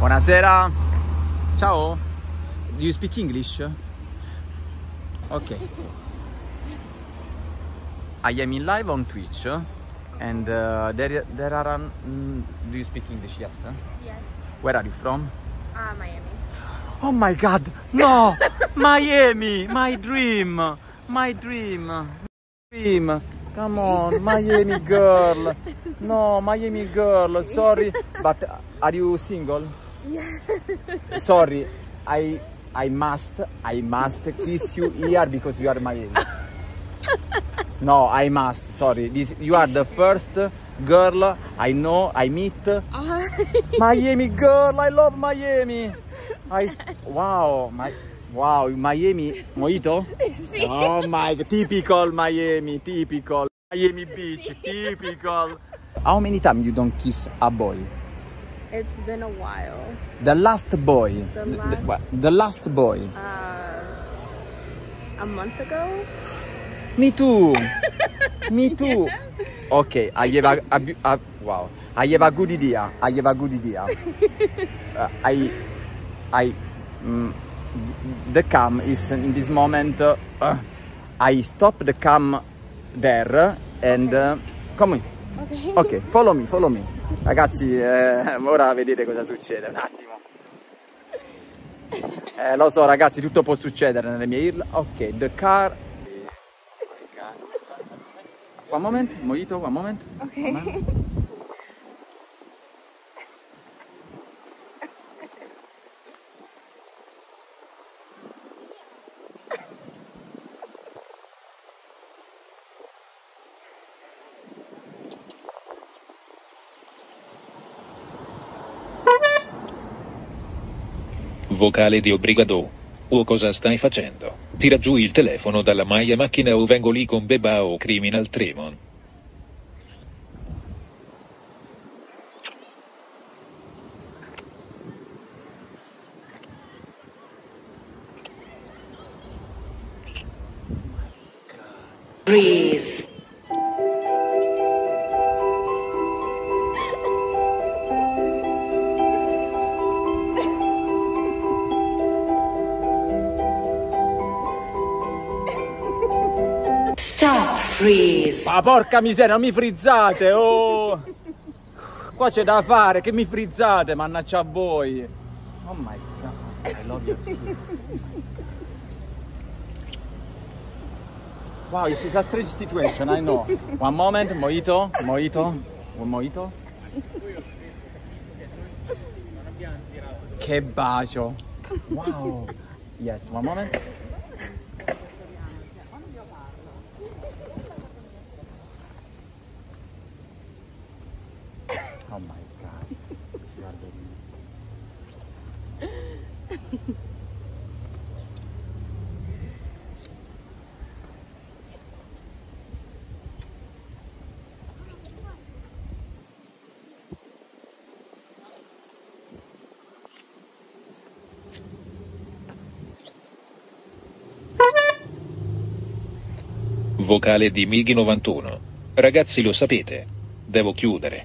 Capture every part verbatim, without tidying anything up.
Buonasera. Ciao. Do you speak English? Ok. I am in live on Twitch and uh, there, there are... Um, mm, do you speak English? Yes? Yes. Where are you from? Uh, Miami. Oh my god, no! Miami, my dream, my dream, my dream. Come on, Miami girl. No, Miami girl, sorry. But are you single? Yeah. Sorry, I I must, I must kiss you here because you are Miami. No, I must, sorry. This, you are the first girl I know, I meet. Uh, Miami girl, I love Miami. I, wow, my, wow, Miami, mojito? Sì. Oh my god, typical Miami, typical. Miami Beach, typical. How many times you don't kiss a boy? It's been a while. The last boy. The The, last- the, the last boy. Uh, a month ago? Me too. Me too. Okay, I have a, a, a wow. I have a good idea. I have a good idea. Uh, I, I, mm, the cam is in this moment. Uh, I stop the cam there and uh, come on. Okay. Ok, follow me, follow me. Ragazzi, eh, ora vedete cosa succede, un attimo. Eh, lo so ragazzi, tutto può succedere nelle mie isle. Ok, the car. One moment, mojito, one moment. Ok. One moment. Vocale di Obrigado. O cosa stai facendo? Tira giù il telefono dalla mia macchina o vengo lì con Beba o Criminal Tremon. Freeze. Stop, freeze. Ma porca miseria, non mi frizzate, oh! Qua c'è da fare, che mi frizzate, mannaggia a voi. Oh my god, I love your kiss. Wow, it's a strange situation, I know. One moment, mojito, mojito, un mojito. Che bacio. Wow. Yes, one moment. Oh my god. Guarda lì. Vocale di Mighi novantuno. Ragazzi, lo sapete. Devo chiudere.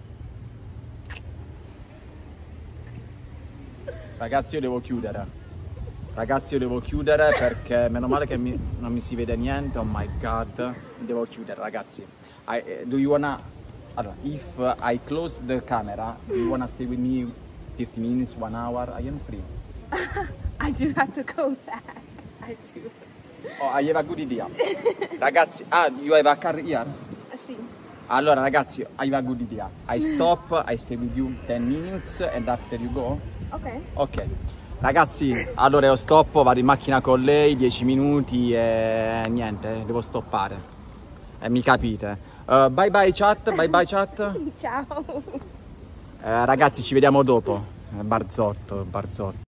Ragazzi, io devo chiudere. Ragazzi, io devo chiudere perché meno male che mi, non mi si vede niente. Oh my god. Devo chiudere, ragazzi. I, do you wanna... Allora, if I close the camera, do you wanna stay with me thirty minutes, one hour? I am free. I do have to go back. I do. Oh, I have a good idea. Ragazzi, ah, you have a car here? Sì. Allora, ragazzi, I have a good idea. I stop, I stay with you ten minutes and after you go? Ok. Ok, ragazzi, allora io stoppo, vado in macchina con lei, dieci minuti e niente, devo stoppare. E mi capite. Uh, bye bye chat, bye bye chat. Ciao. Eh, ragazzi, ci vediamo dopo. Barzotto, barzotto.